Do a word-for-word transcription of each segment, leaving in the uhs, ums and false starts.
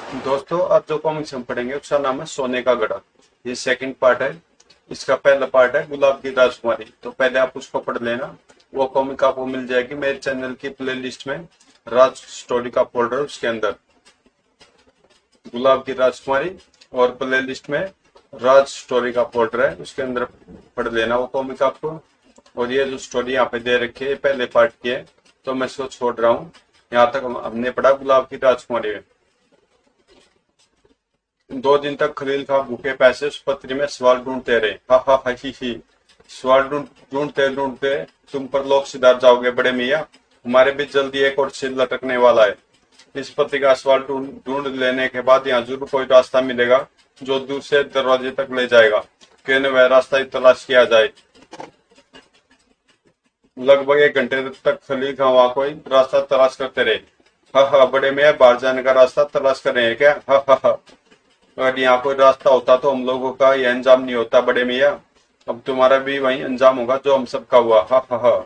दोस्तों, अब जो कॉमिक्स हम पढ़ेंगे उसका नाम है सोने का घड़ा। ये सेकंड पार्ट है। इसका पहला पार्ट है गुलाब की राजकुमारी। तो पहले आप उसको पढ़ लेना। वो कॉमिक आपको मिल जाएगी मेरे चैनल की प्लेलिस्ट में। राज स्टोरी का फोल्डर, उसके अंदर गुलाब की राजकुमारी और प्लेलिस्ट में राज स्टोरी का फोल्डर है, उसके अंदर पढ़ लेना वो कॉमिक आपको। और ये जो स्टोरी यहाँ पे दे रखी है पहले पार्ट की है, तो मैं इसको छोड़ रहा हूँ। यहाँ तक हम- हमने पढ़ा गुलाब की राजकुमारी में। दो दिन तक खलील खां भूखे प्यासे उस पत्री में सवाल ढूंढते रहे। हा हा हा ही ही। सवाल ढूंढ ढूंढते ढूंढते तुम पर लोग सिधार जाओगे बड़े मियाँ। हमारे भी जल्दी एक और सिर लटकने वाला है। इस पत्री का सवाल ढूंढ ढूंढ लेने के बाद यहाँ जरूर कोई रास्ता मिलेगा जो दूसरे दरवाजे तक ले जाएगा। क्यों न वह रास्ता ही तलाश किया जाए। लगभग एक घंटे तक खलील खां वहां कोई रास्ता तलाश करते रहे। हा हा, बड़े मियाँ बाहर जाने का रास्ता तलाश कर रहे हैं क्या? हा हा हा। अगर यहाँ कोई रास्ता होता तो हम लोगों का यह अंजाम नहीं होता बड़े मियाँ। अब तुम्हारा भी वही अंजाम होगा जो हम सबका हुआ। हा हा हा।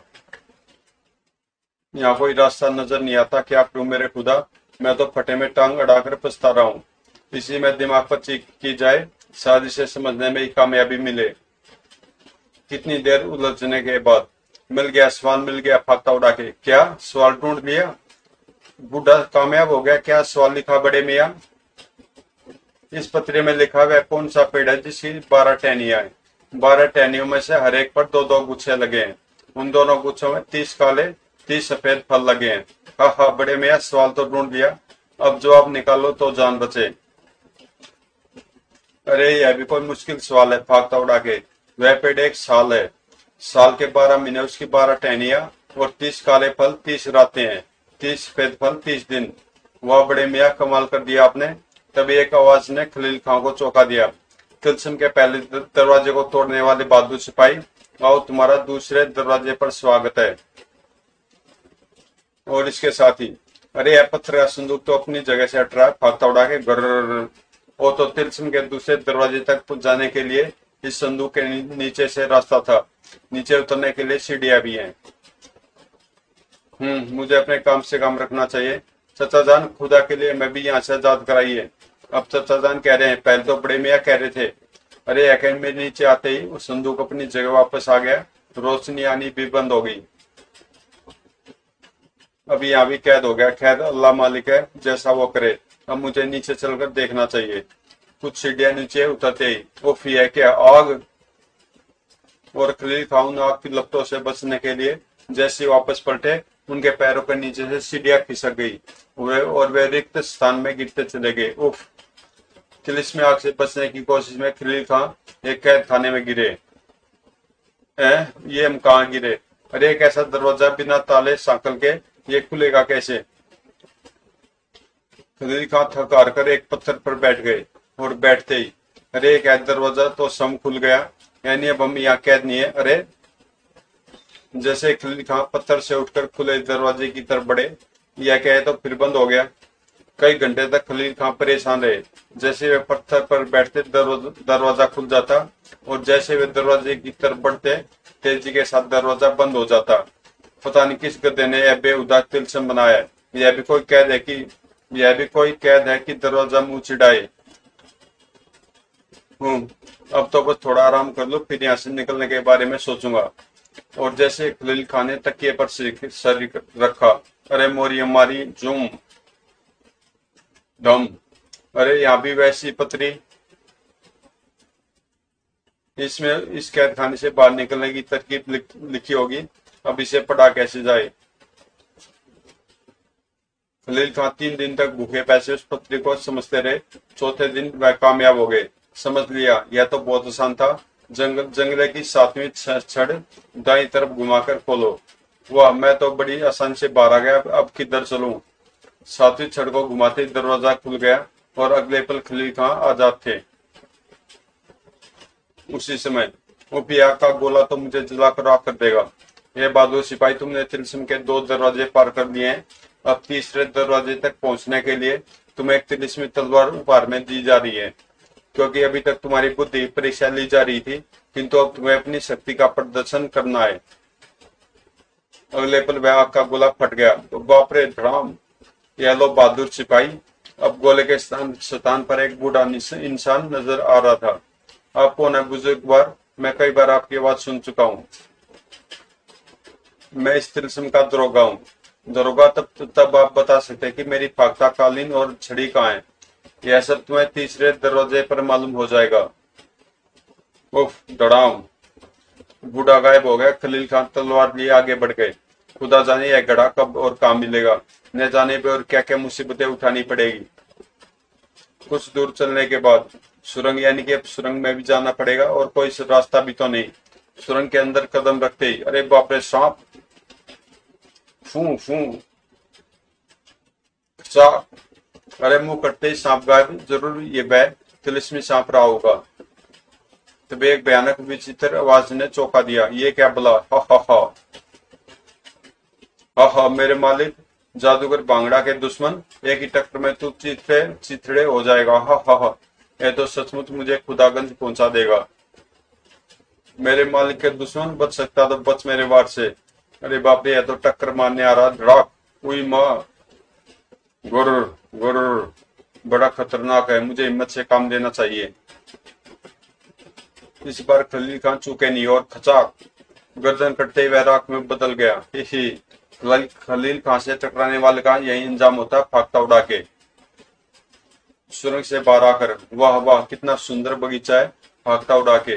यहाँ कोई रास्ता नजर नहीं आता। क्या करूं मेरे खुदा, मैं तो फटे में टांग अड़ाकर पछता रहा हूँ। इसी में दिमाग पर चीख की जाए, शायद इसे समझने में ही कामयाबी मिले। कितनी देर उलझने के बाद मिल गया सवाल, मिल गया फाता उड़ा के। क्या सवाल ढूंढ लिया? बूढ़ा कामयाब हो गया क्या? सवाल लिखा बड़े मियाँ। इस पत्र में लिखा हुआ कौन सा पेड़ है जिसकी बारह टहनियां हैं। बारह टहनियों में से हर एक पर दो दो गुच्छे लगे हैं। उन दोनों गुच्छों में तीस काले तीस सफेद फल लगे हैं। हा हा, बड़े मियाँ सवाल तो ढूंढ लिया, अब जवाब निकालो तो जान बचे। अरे यह भी कोई मुश्किल सवाल है फाख्ता उड़ा के। वह पेड़ एक साल है। साल के बारह महीने, उसकी बारह टहनियां और तीस काले फल तीस रातें हैं। तीस सफेद फल तीस दिन। वाह बड़े मियाँ, कमाल कर दिया आपने। तभी एक आवाज ने खलील खां को चौंका दिया। तिलस्म के पहले दरवाजे को तोड़ने वाले बहादुर सिपाही, आओ तुम्हारा दूसरे दरवाजे पर स्वागत है। और इसके साथ ही अरे यह पत्थर का संदूक तो अपनी जगह से हट रहा है फाख्ता उड़ा के। गर्र। वो तो तिलस्म के दूसरे दरवाजे तक जाने के लिए इस संदूक के नीचे से रास्ता था। नीचे उतरने के लिए सीढ़ियां भी हैं। हम्म मुझे अपने काम से काम रखना चाहिए। चचा जान, खुदा के लिए मैं भी यहाँ से आजाद कराइए। अब चचा जान कह रहे हैं, पहले तो बड़े मियाँ कह रहे थे। अरे अकेले में नीचे आते ही वो संदूक अपनी जगह वापस आ गया। रोशनी आनी भी बंद हो गई। अभी यहाँ भी कैद हो गया। खैर अल्लाह मालिक है, जैसा वो करे। अब मुझे नीचे चलकर देखना चाहिए। कुछ सीढ़ियां नीचे उतरते ही वो फी है क्या आग। और खलील खान आग की लपटों से बचने के लिए जैसे वापस पलटे, उनके पैरों के नीचे से सीढ़ियां खिसक गई। वे और वे रिक्त स्थान में गिरते चले गए। उफ। तिलिस्म में आग से बचने की कोशिश में खलील खान एक कैद खाने में गिरे। ए, ये हम कहाँ गिरे? अरे एक ऐसा दरवाजा बिना ताले सांकल के, ये खुलेगा कैसे? खलील खान थक हार कर एक पत्थर पर बैठ गए। और बैठते ही अरे एक ऐसा दरवाजा तो सम खुल गया। यानी अब हम यहाँ कैद नहीं है। अरे जैसे खलील खां पत्थर से उठकर खुले दरवाजे की तरफ बढ़े, यह कहे तो फिर बंद हो गया। कई घंटे तक खलील खां परेशान रहे। जैसे वे पत्थर पर बैठते दरवाजा खुल जाता और जैसे वे दरवाजे की तरफ बढ़ते तेजी के साथ दरवाजा बंद हो जाता। पता नहीं किस गधे ने यह बेहुदा तिलस्म बनाया है। यह भी कोई कैद है कि यह भी कोई कैद है कि दरवाजा मुंह चिढ़ाए। हूँ अब तो बस थोड़ा आराम कर लो, फिर यहाँ से निकलने के बारे में सोचूंगा। और जैसे खलील खान ने तकिए पर सर रखा, अरे मोरी हमारी जूम धम। अरे यहाँ भी वैसी पत्री। इसमें इस कैद खाने से बाहर निकलने की तरकीब लिख, लिखी होगी। अब इसे पढ़ा कैसे जाए? खलील खान तीन दिन तक भूखे प्यासे उस पत्री को समझते रहे। चौथे दिन वह कामयाब हो गए। समझ लिया, यह तो बहुत आसान था। जंगल जंगले की सातवीं छड़ दाई तरफ घुमाकर खोलो। वाह, मैं तो बड़ी आसानी से बाहर आ गया। अब किधर चलूं? सातवीं छड़ को घुमाते दरवाजा खुल गया और अगले पल खलील खां आजाद थे। उसी समय वो पिया का गोला तो मुझे जलाकर राख कर देगा। यह बहादुर सिपाही, तुमने तिलस्म के दो दरवाजे पार कर लिए हैं। अब तीसरे दरवाजे तक पहुंचने के लिए तुम्हें एक तिलिस्मी तलवार उपहार में दी जा रही है। क्योंकि अभी तक तुम्हारी बुद्धि परीक्षा ली जा रही थी, किंतु अब तुम्हें अपनी शक्ति का प्रदर्शन करना है। अगले पल वह आग का गोला फट गया। तो बाप रे राम, यह लो बहादुर सिपाही, अब गोले के स्थान स्थान पर एक बूढ़ा इंसान नजर आ रहा था। आप कौन है बुजुर्गवार? मैं कई बार आपकी आवाज सुन चुका हूँ। मैं इस तिलस्म का दरोगा हूँ। दरोगा तब तब आप बता सकते हैं कि मेरी फाख्ता कालीन और छड़ी कहाँ है। यह सब तुम्हें तीसरे दरवाजे पर मालूम हो जाएगा। उफ, डराऊं। बूढ़ा गायब हो गया। खलील खान तलवार लिए आगे बढ़ गए। खुदा जाने यह घड़ा कब और कहाँ मिलेगा, न जाने पे और क्या क्या मुसीबतें उठानी पड़ेगी। कुछ दूर चलने के बाद सुरंग, यानी कि अब सुरंग में भी जाना पड़ेगा और कोई रास्ता भी तो नहीं। सुरंग के अंदर कदम रखते ही अरे बाप रे, सांप! फू फू अरे मुंह कटते ही सांप गायब। जरूर ये बैग तिलिस्मी सांप रहा होगा। तब एक भयानक विचित्र आवाज ने चौंका दिया। ये क्या बुला? हा हा हा हा हा मेरे मालिक, जादूगर बांगड़ा के दुश्मन, एक ही टक्कर में तू चिथड़े चिथड़े हो जाएगा। हा हा हा यह तो सचमुच मुझे खुदागंज पहुंचा देगा। मेरे मालिक के दुश्मन, बच सकता तो बच मेरे वार से। अरे बाप रे, यह तो टक्कर मारने आ रहा। धड़ाक! हुई माँ! गुर गुर बड़ा खतरनाक है। मुझे हिम्मत से काम लेना चाहिए। इस बार खलील खान चूके नहीं और खचाक गर्दन कटते ही वह राख में बदल गया। ही ही खलील खान से टकराने वाले का यही अंजाम होता है, फाख्ता उड़ा के। सुरंग से बाहर आकर वाह वाह कितना सुंदर बगीचा है, फाख्ता उड़ा के।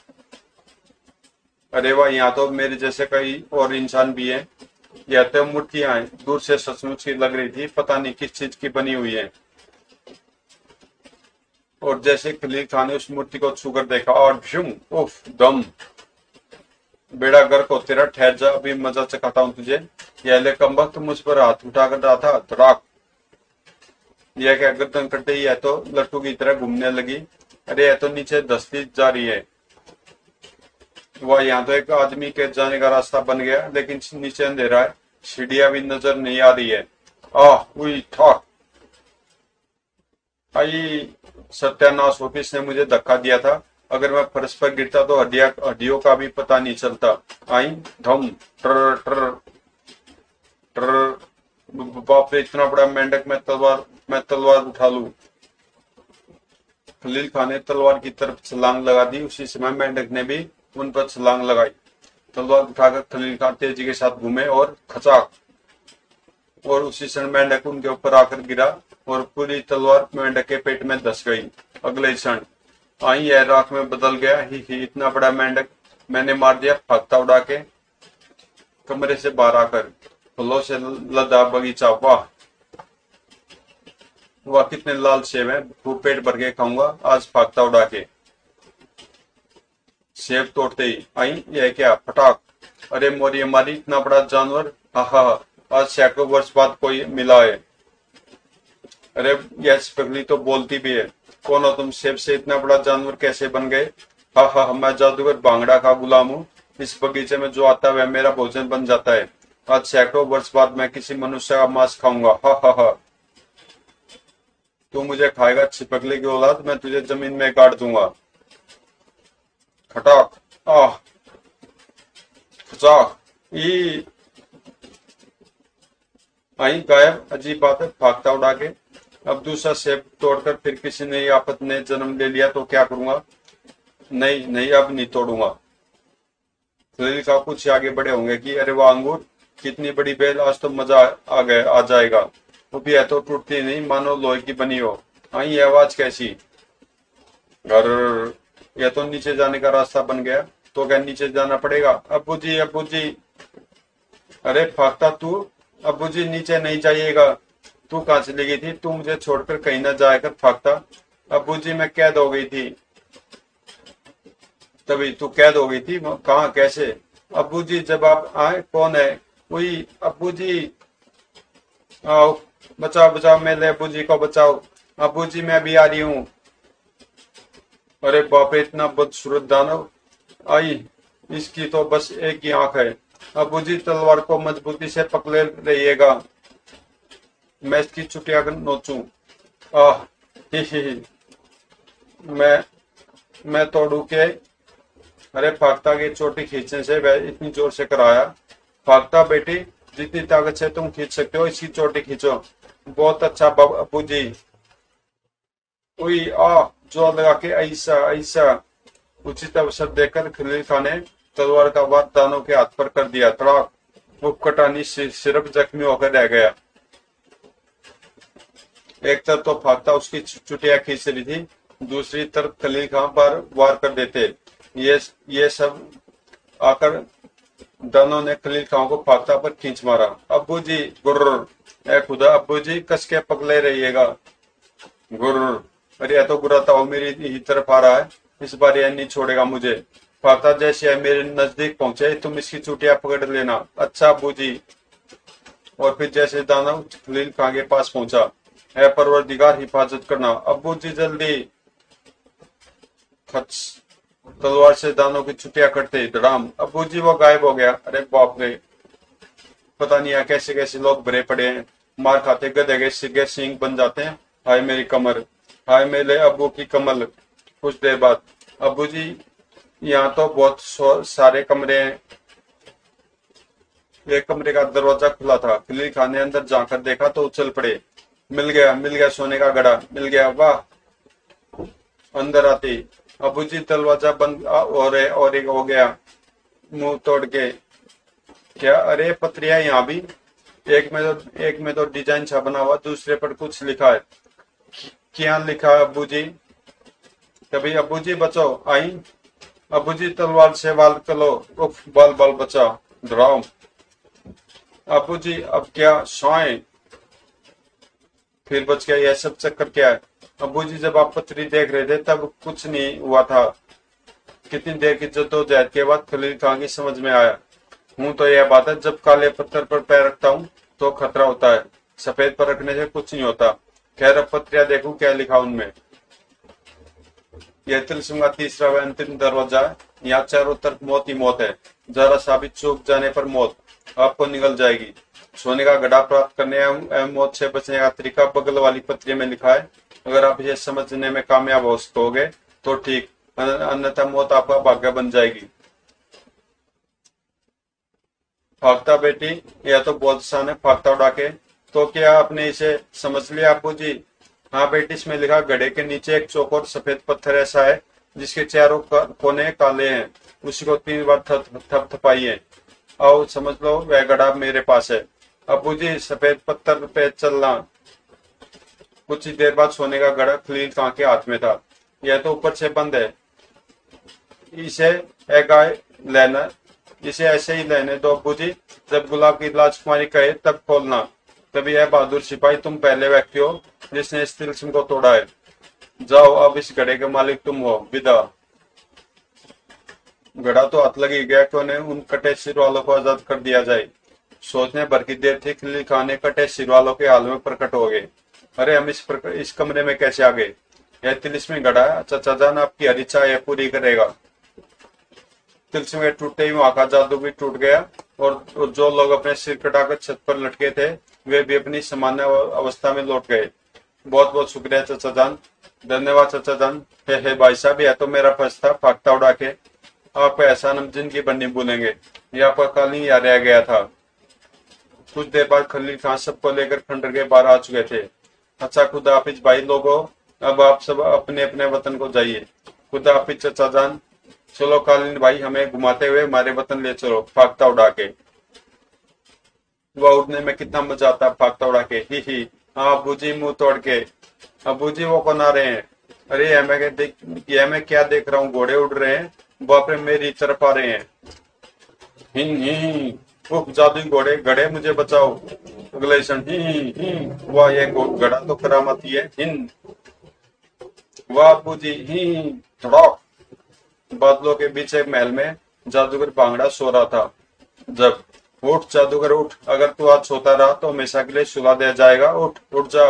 अरे वाह, यहाँ तो मेरे जैसे कई और इंसान भी हैं। यह तो मूर्तियां हैं, दूर से सचमुच की लग रही थी, पता नहीं किस चीज की बनी हुई है। और जैसे खलील खान ने उस मूर्ति को छूकर देखा और भ्यूम, उफ, दम! बेड़ा गर्क हो तेरा, ठहर जा, अभी मजा चखाता हूँ तुझे। यह ले कमबख्त मुझ पर हाथ उठाकर रहा था। धड़ाक! यह क्या गर्दन कटे ही है तो लट्टू की तरह घूमने लगी। अरे यह तो नीचे धंसती जा रही है। वह यहाँ तो एक आदमी के जाने का रास्ता बन गया, लेकिन नीचे अंधेरा है, सीढ़ियां भी नजर नहीं आ रही है। आह हुई ठा आई सत्यानाश हो, किसने मुझे धक्का दिया था। अगर मैं फर्श पर गिरता तो हड्डियां हड्डियों का भी पता नहीं चलता। आई धम टर टर टर। बाप रे, इतना बड़ा मेंढक! मैं तलवार मैं तलवार उठा लूं। खलील खान ने तलवार की तरफ छलांग लगा दी। उसी समय मेंढक ने भी उन पर छलांग लगाई। तलवार उठाकर खलील खान तेजी के साथ घूमे और खचाक, और उसी क्षण मेंढक उनके ऊपर आकर गिरा और पूरी तलवार मेंढक के पेट में धस गई। अगले क्षण आई यह राख में बदल गया। ही ही इतना बड़ा मेंढक मैंने मार दिया, फाख्ता उड़ा के। कमरे से बाहर आकर फलों से लदा बगीचा। वाह वाह, कितने लाल सेब हैं, खूब पेट भर के खाऊंगा आज फाख्ता उड़ा के। सेब तोड़ते ही आई यह क्या? फटाक! अरे मोरी हमारी, इतना बड़ा जानवर! हा हा, आज सैकड़ों वर्ष बाद कोई मिला है। अरे यह पगली तो बोलती भी है। कौन हो तुम? सेब से इतना बड़ा जानवर कैसे बन गए? हा हा, मैं जादूगर बांगड़ा का गुलाम हूँ। इस बगीचे में जो आता है वह मेरा भोजन बन जाता है। आज सैकड़ों वर्ष बाद मैं किसी मनुष्य का मांस खाऊंगा। हा हा हा, तू मुझे खाएगा छिपकली की औलाद, मैं तुझे जमीन में गाड़ दूंगा। खटाक! आह खचाक! ई आई गायब। अजीब बात है, फाख्ता उड़ा के। अब दूसरा सेब तोड़कर फिर किसी नई आफत ने जन्म ले लिया तो क्या करूंगा? नहीं नहीं, अब नहीं तोड़ूंगा। खलील का कुछ आगे बढ़े होंगे कि अरे वाह अंगूर, कितनी बड़ी बेल, आज तो मजा आ गया आ जाएगा। वो भी है तो टूटती नहीं, मानो लोहे की बनी हो। आई ये आवाज कैसी? घर! यह तो नीचे जाने का रास्ता बन गया। तो क्या नीचे जाना पड़ेगा? अब्बू जी, अब्बू जी! अरे फाख्ता तू! अब्बू जी नीचे नहीं जाइएगा। तू कहाँ चली गई थी? तू मुझे छोड़कर कहीं ना जाकर फाख्ता। अब्बू जी, मैं कैद हो गई थी। तभी तू कैद हो गई थी? कहाँ, कैसे? अब्बू जी जब आप आए। कौन है? वही अब्बू जी। आओ, बचाओ बचाओ, मेरे अब्बू जी को बचाओ। अब्बू जी मैं भी आ रही हूँ। अरे बाप रे, इतना बदसूरत दानव! आई, इसकी तो बस एक ही आंख है। अब्बू जी तलवार को मजबूती से पकड़े रहिएगा, मैं इसकी चुटिया नोचूं। आह ही ही ही, मैं मैं तोड़ू के। अरे फाख्ता की चोटी खींचने से वह इतनी जोर से कराया। फाख्ता बेटी, जितनी ताकत से तुम खींच सकते हो इसकी चोटी खींचो। बहुत अच्छा अब्बू जी, हुई आ जोर लगा के ऐसा ऐसा। उचित अवसर देकर खलील खान ने तलवार का वार दानव के हाथ पर कर दिया। तड़ाक! वो कटानी सिर्फ जख्मी होकर रह गया। एक तरफ तो फाख्ता उसकी चुटिया खींच रही थी, दूसरी तरफ खलील खान पर वार कर देते। ये ये सब आकर दानों ने खलील खान को फाख्ता पर खींच मारा। अब्बू जी गुर्र! ए खुदा, अब्बू जी कस के पकड़े रहिएगा। गुर्र! अरे तो गुर्रा था, मेरी ही तरफ आ रहा है, इस बार यह नहीं छोड़ेगा मुझे। फाख्ता जैसे है मेरे नजदीक पहुंचे, तुम इसकी चुटिया पकड़ लेना। अच्छा अब्बू जी। और फिर जैसे दानव खलील खान के पास पहुंचा, है परवरदिगार हिफाजत करना। अब्बू जी जल्दी! खच! तलवार से दानों की छुट्टियां कटते धड़ाम। अब्बू जी वो गायब हो गया। अरे बाप रे, पता नहीं है कैसे कैसे लोग भरे पड़े हैं। मार खाते गधे के सिगे सींग बन जाते हैं। हाय मेरी कमर, हाय मेरे अब्बू की कमल। कुछ देर बाद, अब्बू जी यहाँ तो बहुत सारे कमरे हैं। एक कमरे का दरवाजा खुला था। खलील खान ने अंदर जाकर देखा तो उछल पड़े। मिल गया, मिल गया सोने का गड़ा, मिल गया। वाह! अंदर आते अबू जी दरवाजा बंद और और एक हो गया, मुंह तोड़ के। क्या? अरे पत्रिया यहाँ भी। एक में तो एक में तो डिजाइन सा बना हुआ, दूसरे पर कुछ लिखा है। क्या लिखा है अबू जी? कभी अबू जी बचो आई। अबू जी तलवार से वाल कलो। उफ, बाल बाल बचा। डराओ अबू जी, अब क्या सोए? फिर बच गया। यह सब चक्कर क्या है? अबू जी जब आप पत्री देख रहे थे तब कुछ नहीं हुआ था। कितनी देर की जद्दोजहद के बाद खलील खान की समझ में आया। हूं तो यह बात है, जब काले पत्थर पर पैर रखता हूँ तो खतरा होता है, सफेद पर रखने से कुछ नहीं होता। खैर अब पत्रिया देखूं क्या लिखा उनमें। यह तिलस्म का तीसरा व अंतिम दरवाजा है। यहाँ चारों तरफ मौत ही मौत है। जरा सा भी चूक जाने पर मौत आपको निगल जाएगी। सोने का गड्ढा प्राप्त करने एवं मौत से बचने का तरीका बगल वाली पत्री में लिखा है। अगर आप इसे समझने में कामयाब हो सकोगे तो ठीक, अन्यथा मौत आपका भाग्य बन जाएगी। फाख्ता बेटी, यह तो बहुत आसान है, फाख्ता उड़ा के। तो क्या आपने इसे समझ लिया अबू जी? हाँ बेटी, इसमें लिखा गड्ढे के नीचे एक चौकोर सफेद पत्थर ऐसा है जिसके चारों कोने काले हैं। उसी को तीन बार थपथपाइए। आओ समझ लो, वह गड्ढा मेरे पास है। अबू जी सफेद पत्थर पे चलना। कुछ ही देर बाद सोने का गड्ढा खलील खान के हाथ में था। यह तो ऊपर से बंद है, इसे गाय लेना इसे ऐसे ही लेने दो अबू जी। जब गुलाब की राजकुमारी कहे तब खोलना। तभी यह बहादुर सिपाही, तुम पहले व्यक्ति हो जिसने इस तिलस्म को तोड़ा है। जाओ, अब इस घड़े के मालिक तुम हो। विदा। घड़ा तो हाथ लगी गया, क्यों नहीं उन कटे सिर वालों को आजाद कर दिया जाए। सोचने भर की देर थी, खलील खान ने कटे सिर वालों के हाल में प्रकट हो गए। अरे हम इस इस कमरे में कैसे आ गए? यह तिलस्मी घड़ा है, चाचा जान आपकी हर इच्छा यह पूरी करेगा। तिलस्म के टूटते ही वहां का जादू भी टूट गया और जो लोग अपने सिर कटाकर छत पर लटके थे वे भी अपनी सामान्य अवस्था में लौट गए। बहुत बहुत शुक्रिया चाचा जान। धन्यवाद चाचा जान। हे हे भाई साहब, यह तो मेरा फर्ज था, फाख्ता उड़ा के आपको एहसान हम जिंदगी भर नहीं भूलेंगे। यह आपका कल ही याद रह गया था। कुछ देर बाद खलील खान सबको लेकर खंडर के बाहर आ चुके थे। अच्छा खुदा हाफिज भाई लोगों, अब आप सब अपने अपने वतन को जाइए। खुदा हाफिज चाचा जान। चलो कालीन भाई, हमें घुमाते हुए हमारे वतन ले चलो फाख्ता उड़ा के। वह उड़ने में कितना मजा आता है फाख्ता उड़ा के। ही ही। हाँ अबू जी मुंह तोड़ के। अबू जी वो कौन आ रहे हैं? अरे यह मैं देख यह मैं क्या देख रहा हूँ, घोड़े उड़ रहे हैं। बाप रे, मेरी तरफ आ रहे हैं। हिन ही। उफ, जादुई घोड़े, घड़े मुझे बचाओ। अगले क्षण ही ही। वाह, यह घड़ा तो करामाती है। हिन। वाह अबू जी। ही धड़ाक। बादलों के बीच एक महल में जादूगर बांगड़ा सो रहा था। जब उठ जादूगर उठ, अगर तू आज सोता रहा तो हमेशा के लिए सुला दिया जाएगा। उठ उठ जा।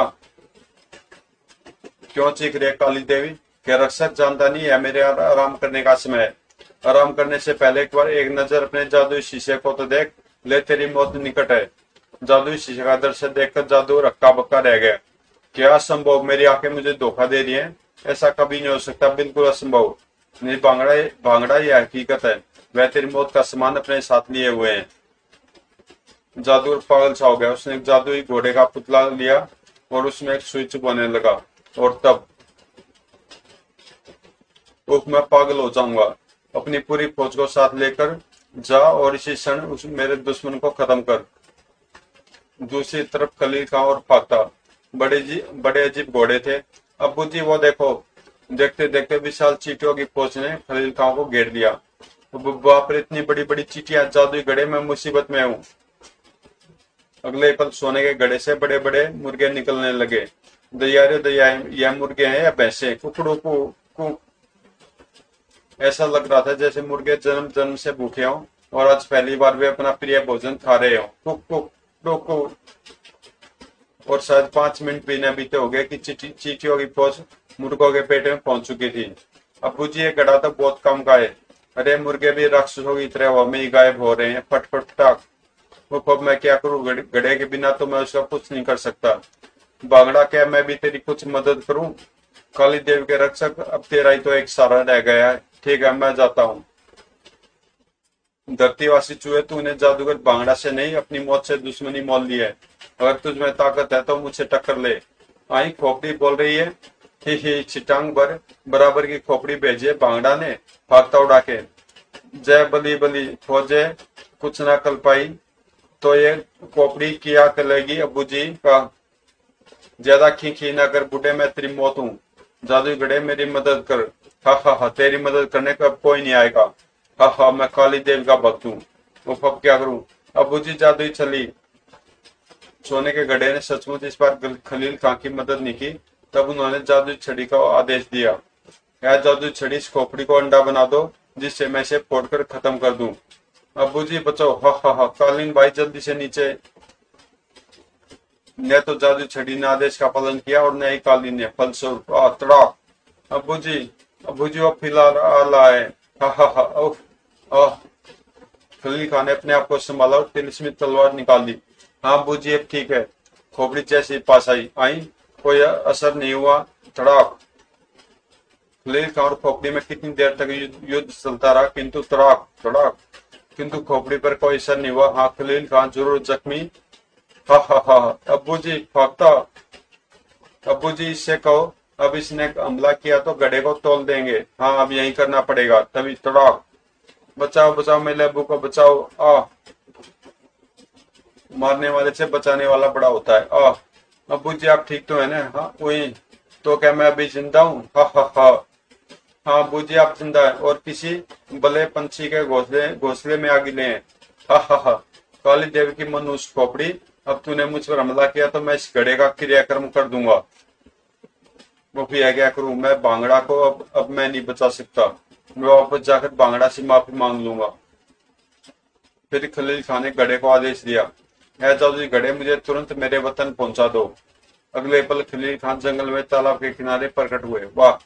क्यों चीख रही है काली देवी? क्या रक्षक जानता नहीं है मेरे आराम करने का समय है? आराम करने से पहले एक बार एक नजर अपने जादुई शीशे को तो देख ले, तेरी मौत निकट है। जादुई शीशे का दृश्य देखकर जादू हक्का बक्का रह गया। क्या असंभव, मेरी आंखें मुझे धोखा दे रही हैं? ऐसा कभी नहीं हो सकता, बिल्कुल असंभव। नहीं भांगड़ा, भांगड़ा यह हकीकत है। वह तेरी मौत का सामान अपने साथ लिए हुए हैं। जादूगर पागल सा हो गया। उसने एक जादुई घोड़े का पुतला लिया और उसमें एक सुई चुभाने लगा। और तब उफ, मैं पागल हो जाऊंगा। अपनी पूरी फौज को साथ लेकर जा और इसी क्षण उस मेरे दुश्मन को खत्म कर। दूसरी तरफ खलील खां और फाख्ता बड़े जी बड़े अजीब घोड़े थे। अब्बू जी वो देखो। देखते देखते विशाल चींटियों की फौज ने खलील खां को घेर लिया। बाप रे, इतनी बड़ी बड़ी चींटियां, जादुई घड़े में मुसीबत में हूँ। अगले पल सोने के घड़े से बड़े बड़े मुर्गे निकलने लगे। दया रे दया, यह मुर्गे हैं या भैंसे? कुकड़ू कु, कु ऐसा लग रहा था जैसे मुर्गे जन्म जन्म से भूखे हों और आज पहली बार वे अपना प्रिय भोजन खा रहे हों। कुक कुक कुक कुक। और शायद पांच मिनट भी न बीते हो गए कि चींटियों की फौज मुर्गों के पेट में पहुंच चुकी थी। अब्बू जी, ये घड़ा तो बहुत कम का है। अरे मुर्गे भी राक्षसों की तरह हवा में ही गायब हो रहे हैं। फट फट फटाक। अब मैं क्या करूं? घड़े के बिना तो मैं उसका कुछ नहीं कर सकता। बांगड़ा, क्या मैं भी तेरी कुछ मदद करूं? काली देव के रक्षक, अब तेरा ही तो एक सहारा रह गया है। ठीक है, मैं जाता हूँ। धरतीवासी चूहे, तूने जादूगर बांगड़ा से नहीं अपनी मौत से दुश्मनी मोल ली है। अगर तुझ में ताकत है तो मुझसे टक्कर ले। आई खोपड़ी बोल रही है। ही ही, छिटांग भर बराबर की खोपड़ी भेजी है बांगड़ा ने फाख्ता उड़ा के। जय बली बली, फौजे कुछ ना कर पाई तो ये खोपड़ी किया करेगी अब्बू जी का। ज्यादा खी खी ना कर बूढ़े, मैं तेरी मौत हूँ। जादुई घड़े, मेरी मदद कर। हा हा हा, तेरी मदद करने का अब कोई नहीं आएगा। हा हा, मैं काली देव का भक्त हूँ। वो अब क्या करूं? अब्बू जी, जादुई छड़ी। सोने के घड़े ने सचमुच इस बार खलील खां की मदद नहीं की। तब उन्होंने जादुई छड़ी का आदेश दिया। यह जादुई छड़ी, इस खोपड़ी को अंडा बना दो जिससे मैं इसे फोड़कर खत्म कर दूं। अब्बू जी बचाओ। हा हा हा, कालीन भाई जल्दी से नीचे। न तो जादू छड़ी ने आदेश का पालन किया और न ही कालीन ने। फलस्वरूप तड़ाक। अब्बू जी, अब्बू जी वो फिलहाल आला है। हा हा हा, उफ, आह। खलील खान ने अपने आप को संभाला और तिलिस्मी तलवार निकाल दी। हाँ अब्बू जी, अब ठीक है। खोपड़ी जैसी पास आई आई कोई असर नहीं हुआ। तड़ाक। खलील खान और खोपड़ी में कितनी देर तक युद्ध चलता रहा, किंतु तड़ाक तड़ाक, किंतु खोपड़ी पर कोई असर नहीं हुआ। हाँ, खलील खान जरूर जख्मी। हा हा हा, अब्बू जी फाख्ता। अब्बू जी, इससे कहो अब इसने हमला किया तो गधे को तोल देंगे। हाँ, अब यही करना पड़ेगा। तभी तड़ाक। बचाओ बचाओ, मेरे अब्बू को बचाओ। आ मारने वाले से बचाने वाला बड़ा होता है। आ अब्बू जी, आप ठीक तो है ना? हाँ वही तो, क्या मैं अभी जिंदा हूँ? हा हा हा। हाँ अब्बू जी, आप जिंदा है और किसी बले पंछी के घोंसले घोंसले में आ गिले हैं। हा हा हा। काली देवी की मनुष्य खोपड़ी, अब तूने मुझ पर हमला किया तो मैं इस घड़े का क्रियाक्रम कर दूंगा। वो भी है, क्या करूं? मैं बांगड़ा को अब अब मैं नहीं बचा सकता। मैं वापस जाकर बांगड़ा से माफी मांग लूंगा। फिर खलील खान ने घड़े को आदेश दिया। है जादुई घड़े, मुझे तुरंत मेरे वतन पहुंचा दो। अगले पल खलील खान जंगल में तालाब के किनारे प्रकट हुए। वाह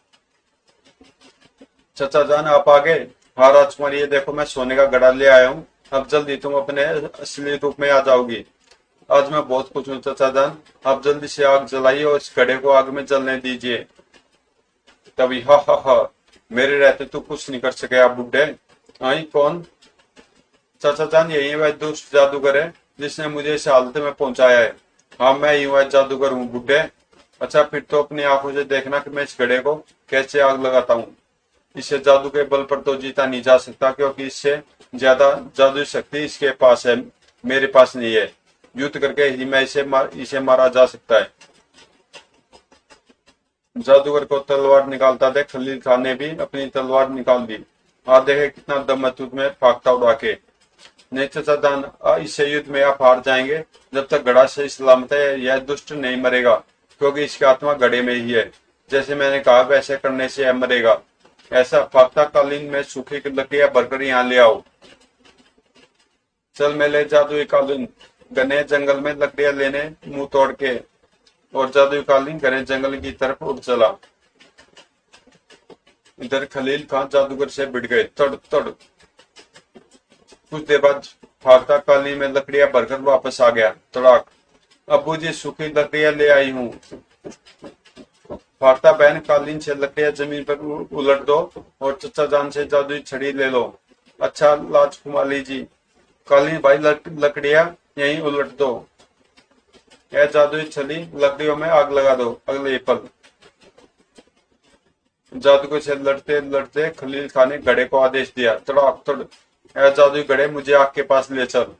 चचा जान, आप आ गए? हाँ राजकुमारी, ये देखो मैं सोने का घड़ा ले आया हूँ। अब जल्दी तुम अपने असली रूप में आ जाओगी। आज मैं बहुत खुश हूँ चचा जान। आप जल्दी से आग जलाइए और इस घड़े को आग में जलने दीजिए। तभी हा हा हा, मेरे रहते तू कुछ नहीं कर सके आप बुड्ढे। आई कौन? चाचा जान, यही वह दुष्ट जादूगर है जिसने मुझे इस हालत में पहुंचाया है। हाँ, मैं ही वह जादूगर हूँ बुड्ढे। अच्छा, फिर तो अपनी आंखों से देखना कि मैं इस घड़े को कैसे आग लगाता हूँ। इसे जादू के बल पर तो जीता नहीं जा सकता, क्योंकि इससे ज्यादा जादुई शक्ति इसके पास है, मेरे पास नहीं है। युद्ध करके ही मैं इसे मार, इसे मारा जा सकता है। जादूगर को तलवार निकालता देख खलील खान ने भी अपनी तलवार निकाल दी। हाँ देखे कितना दम है तुझ में, फाख्ता उड़ा के। नहीं चचा जान, इस युद्ध में आप हार जाएंगे। जब तक घड़ा सही सलामत है यह दुष्ट नहीं मरेगा, क्योंकि इसकी आत्मा घड़े में ही है। जैसे मैंने कहा वैसे करने से यह मरेगा। ऐसा फाख्ता, कालीन में सूखी लकड़ियां भरकर यहाँ ले आओ। चल मेले जादुई कालीन। घने जंगल में लकड़ियां लेने मुंह तोड़ के, और जादुई कालीन घने जंगल की तरफ उड़ चला। इधर खलील खान जादूगर से भिड़ गए। तड़ तड़। कुछ देर बाद फाख्ता कालीन में लकड़ियां भरकर वापस आ गया। तड़ाक। अब्बू जी, सूखी लकड़ियां ले आई हूँ। फाख्ता बहन, कालीन से लकड़ियां जमीन पर उलट दो और चचा जान से जादुई छड़ी ले लो। अच्छा राजकुमारी जी। कालीन भाई, लकड़ियां यहीं उलट दो। यह जादुई छड़ी, लकड़ियों में आग लगा दो। अगले पल जादूगर से लड़ते लड़ते खलील खान ने घड़े को आदेश दिया, तड़ाक तड़, ऐ जादुई घड़े, मुझे आग के पास ले चल।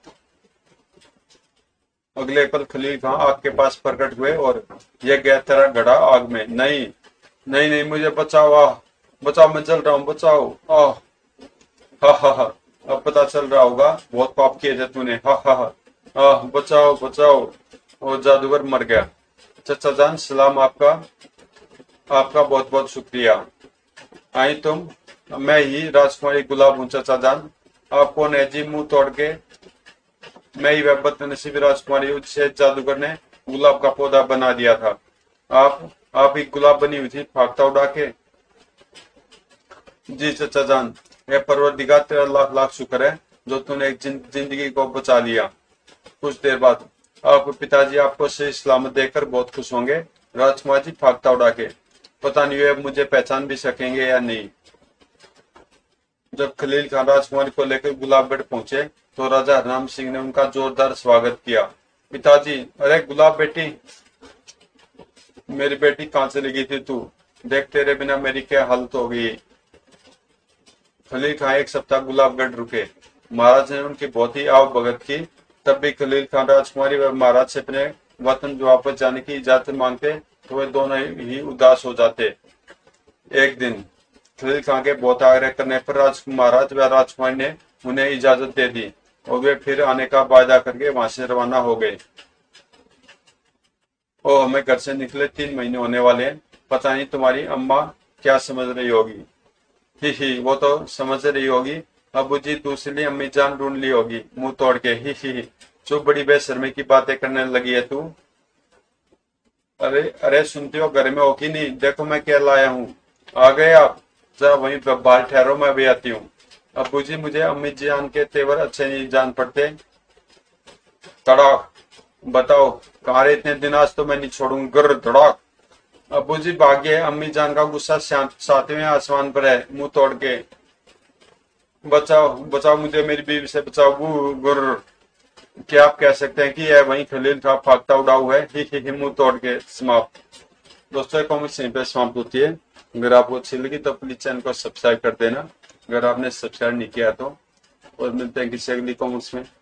अगले पल खलील खान आग के पास प्रकट हुए और यह गया तेरा घड़ा आग में। नहीं नहीं नहीं, मुझे बचाओ, आह बचाओ, मैं जल रहा हूँ, बचाओ, आह हा हा हा। अब पता चल रहा होगा बहुत पाप किए थे तूने, हा हा हा, आह बचाओ बचाओ। और जादूगर मर गया। चचा जान सलाम, आपका आपका बहुत बहुत शुक्रिया। आई तुम, मैं ही राजकुमारी गुलाब हूँ चचा जान। आप कौन है जी मुंह तोड़ के? मैं ही वह बदनसीब राजकुमारी हूँ जिसे जादूगर ने गुलाब का पौधा बना दिया था। आप आप ही गुलाब बनी हुई थी फाख्ता उड़ा के? जी चचा जान, यह परवरदिगार तेरा लाख लाख शुक्र है जो तूने एक जिंदगी को बचा लिया। कुछ देर बाद आपके पिताजी आपको सही सलामत देखकर बहुत खुश होंगे। राजकुमार जी फाख्ता उड़ा के, पता नहीं वे मुझे पहचान भी सकेंगे या नहीं। जब खलील खान राजकुमारी को लेकर गुलाबगढ़ पहुंचे तो राजा हरनाम सिंह ने उनका जोरदार स्वागत किया। पिताजी, अरे गुलाब बेटी, मेरी बेटी कहाँ चली गई थी तू? देख तेरे बिना मेरी क्या हालत हो गई। खलील खान एक सप्ताह गुलाबगढ़ रुके। महाराज ने उनकी बहुत ही आव भगत की। तब भी खलील खान राजकुमारी व महाराज से अपने वतन वापस जाने की इजाजत मांगते तो वे दोनों ही उदास हो जाते। एक दिन खलील खान के बहुत आग्रह करने पर राजकुमार महाराज व राजकुमारी ने उन्हें इजाजत दे दी और वे फिर आने का वायदा करके वहां से रवाना हो गए। ओ, हमें घर से निकले तीन महीने होने वाले हैं। पता नहीं तुम्हारी अम्मा क्या समझ रही होगी। ही ही, वो तो समझ रही होगी। अबू जी दूसरी अम्मी जान ढूंढ ली होगी मुंह तोड़ के। ही ही, जो बड़ी बेशर्मी की बातें करने लगी है तू। अरे अरे, सुनती हो घर में हो कि नहीं? देखो मैं क्या लाया हूँ। आ गए आप? जरा वहीं बाहर ठहरो, मैं भी आती हूँ। अबू जी, मुझे अम्मी जान के तेवर अच्छे नहीं जान पड़ते। तड़ाक, बताओ कहाँ रहे इतने दिन? आज तो मैं नहीं छोड़ूंगा। गर धड़ाक। अबू जी भाग्य है, अम्मी जान का गुस्सा सातवें आसमान पर है मुंह तोड़ के। बचाओ बचाओ, मुझे मेरी बीवी से बचाओ। गुर, क्या आप कह सकते हैं कि यह वही खलील था फाख्ता उड़ाऊ है? ही ही, मुंह तोड़ के। समाप्त। दोस्तों, कॉमेंट्स यहीं पे समाप्त होती है। अगर आपको अच्छी लगी तो प्लीज चैनल को सब्सक्राइब कर देना अगर आपने सब्सक्राइब नहीं किया तो। और मिलते हैं किसी अगली कॉमेंट्स में।